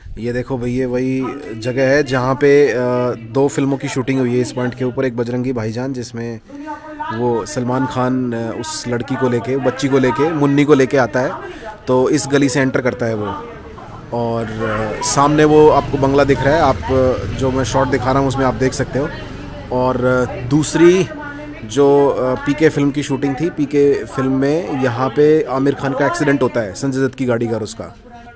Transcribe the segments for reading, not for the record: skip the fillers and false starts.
ये देखो भाई, ये वही जगह है जहाँ पे 2 फिल्मों की शूटिंग हुई है इस पॉइंट के ऊपर। एक बजरंगी भाईजान, जिसमें वो सलमान खान उस लड़की को लेके, बच्ची को लेके, मुन्नी को लेके आता है, तो इस गली से एंटर करता है वो। और सामने वो आपको बंगला दिख रहा है, आप जो मैं शॉट दिखा रहा हूँ उसमें आप देख सकते हो। और दूसरी जो पीके फिल्म की शूटिंग थी, पीके फिल्म में यहाँ पे आमिर खान का एक्सीडेंट होता है, संजय दत्त की गाड़ी का, उसका।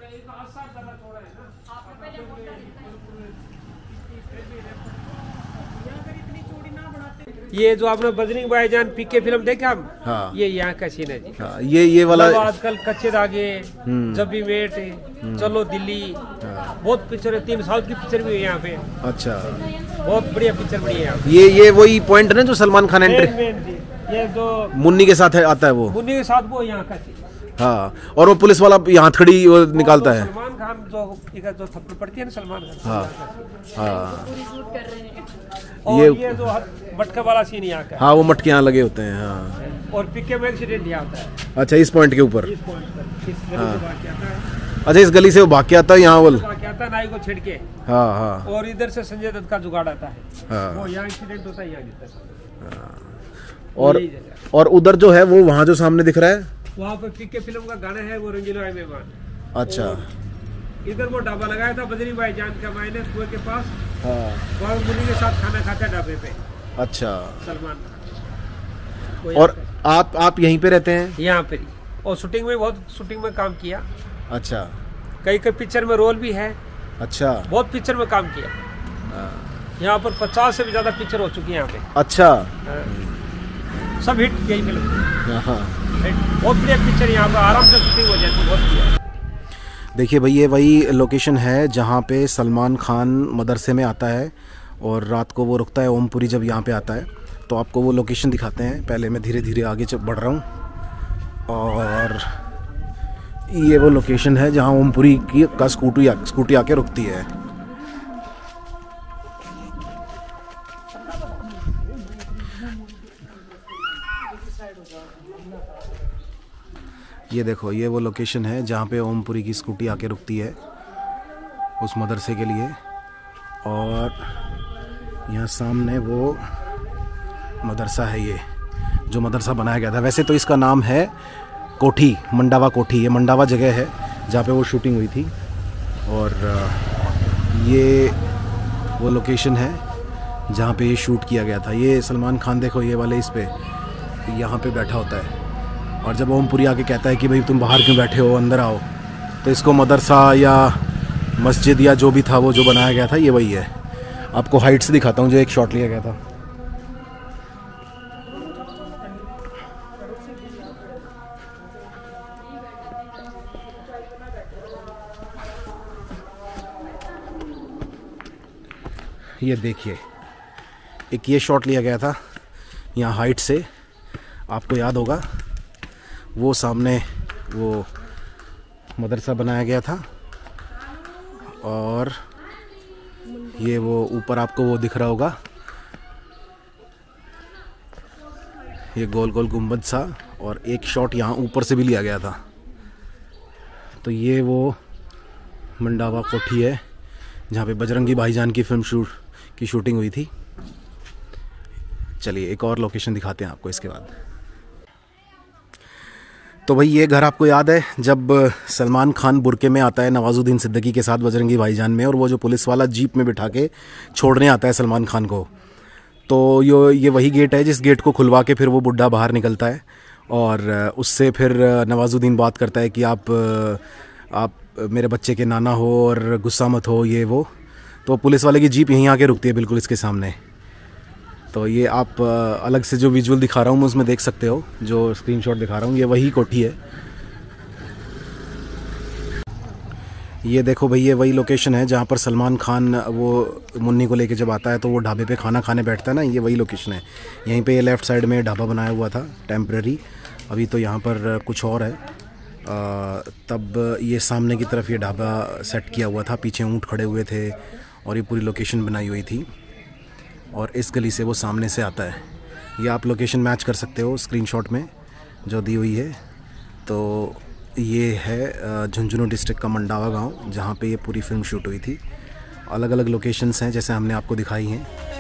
ये जो आपने बजरंगी भाईजान पीके फिल्म देखा हम, हाँ, ये यहाँ का सीन है जी। हाँ, ये वाला आजकल कच्चे धागे, जब भी मेट, चलो दिल्ली, बहुत पिक्चर है, 3 साउथ की पिक्चर भी है यहाँ पे। अच्छा, बहुत बढ़िया पिक्चर बनी है यहाँ पे। ये वही पॉइंट है ना जो सलमान खान एंट्री, ये जो मुन्नी के साथ आता है वो, मुन्नी के साथ वो यहाँ का सीन। हाँ, और वो पुलिस वाला यहाँ खड़ी वो निकालता है। सलमान खान जो थप्पड़ पड़ती है ना सलमान खान। हाँ, हाँ, और ये जो मटका वाला सीन यहाँ का। हाँ, वो मटके यहाँ लगे होते हैं। हाँ, और पीके में एक्सीडेंट यहाँ होता है। अच्छा, इस पॉइंट के ऊपर। इस पॉइंट पर, इस गली से भाग के आता है। अच्छा, इस गली से वो भाग के आता है यहाँ वाल। भाग के आता है नाई को छेड़ के। हाँ, हाँ, और इधर से संजय दत्त का जुगाड़ आता है। हाँ, वो यहाँ एक्सीडेंट होता है, यहाँ गिरता है। और उधर जो है वो वहाँ जो सामने दिख रहा है, वहाँ पर पीके फिल्म का गाना है, वो रंगीलो है मेहमान। अच्छा, इधर वो ढाबा लगाया था बजरंगी भाईजान का, मैंने कुएं के पास। हाँ, वहाँ मुन्नी के साथ खाना खाता है ढाबे पे अच्छा। सलमान खान। और आप यहीं पे रहते हैं? यहाँ पे। और शूटिंग में शूटिंग में काम किया। अच्छा, कई पिक्चर में रोल भी है। अच्छा, बहुत पिक्चर में काम किया। यहाँ पर 50 से भी ज्यादा पिक्चर हो चुकी है यहाँ पे। अच्छा, सब हिट यही फिल्म। हाँ, बहुत बढ़िया पिक्चर, यहाँ पर आराम से शूटिंग हो जाती है, बहुत बढ़िया। देखिए भाई, ये वही लोकेशन है जहाँ पे सलमान खान मदरसे में आता है और रात को वो रुकता है ओमपुरी जब यहाँ पे आता है। तो आपको वो लोकेशन दिखाते हैं। पहले मैं धीरे धीरे आगे बढ़ रहा हूँ और ये वो लोकेशन है जहाँ ओमपुरी का स्कूटी आके रुकती है। ये देखो, ये वो लोकेशन है जहाँ पे ओमपुरी की स्कूटी आके रुकती है उस मदरसे के लिए। और यहाँ सामने वो मदरसा है, ये जो मदरसा बनाया गया था। वैसे तो इसका नाम है कोठी, मंडावा कोठी। ये मंडावा जगह है जहाँ पे वो शूटिंग हुई थी। और ये वो लोकेशन है जहाँ पे ये शूट किया गया था। ये सलमान खान देखो, ये वाले इस पे यहाँ पे बैठा होता है। और जब ओमपुरी आके कहता है कि भाई तुम बाहर क्यों बैठे हो, अंदर आओ, तो इसको मदरसा या मस्जिद या जो भी था वो जो बनाया गया था, ये वही है। आपको हाइट से दिखाता हूँ जो एक शॉट लिया गया था। ये देखिए, एक ये शॉट लिया गया था यहाँ हाइट से, आपको याद होगा। वो सामने वो मदरसा बनाया गया था और ये वो ऊपर आपको वो दिख रहा होगा, ये गोल गोल गुंबद सा। और एक शॉट यहाँ ऊपर से भी लिया गया था। तो ये वो मंडावा कोठी है जहाँ पे बजरंगी भाईजान की फिल्म की शूटिंग हुई थी। चलिए एक और लोकेशन दिखाते हैं आपको इसके बाद। तो भाई, ये घर आपको याद है जब सलमान खान बुरके में आता है नवाजुद्दीन सिद्दीकी के साथ बजरंगी भाईजान में, और वो जो पुलिस वाला जीप में बिठा के छोड़ने आता है सलमान खान को। तो ये वही गेट है जिस गेट को खुलवा के फिर वो बुड्ढा बाहर निकलता है और उससे फिर नवाजुद्दीन बात करता है कि आप मेरे बच्चे के नाना हो और गुस्सा मत हो, ये वो। तो पुलिस वाले की जीप यहीं आके रुकती है बिल्कुल इसके सामने। तो ये आप अलग से जो विजुअल दिखा रहा हूँ मैं उसमें देख सकते हो, जो स्क्रीनशॉट दिखा रहा हूँ, ये वही कोठी है। ये देखो भाई, ये वही लोकेशन है जहाँ पर सलमान खान वो मुन्नी को लेके जब आता है तो वो ढाबे पे खाना खाने बैठता है ना, ये वही लोकेशन है। यहीं पे ये लेफ़्ट साइड में ढाबा बनाया हुआ था टेम्प्रेरी, अभी तो यहाँ पर कुछ और है। तब ये सामने की तरफ ये ढाबा सेट किया हुआ था, पीछे ऊँट खड़े हुए थे और ये पूरी लोकेशन बनाई हुई थी। और इस गली से वो सामने से आता है। ये आप लोकेशन मैच कर सकते हो स्क्रीनशॉट में जो दी हुई है। तो ये है झुंझुनू डिस्ट्रिक्ट का मंडावा गांव, जहाँ पे ये पूरी फिल्म शूट हुई थी। अलग अलग लोकेशंस हैं जैसे हमने आपको दिखाई हैं।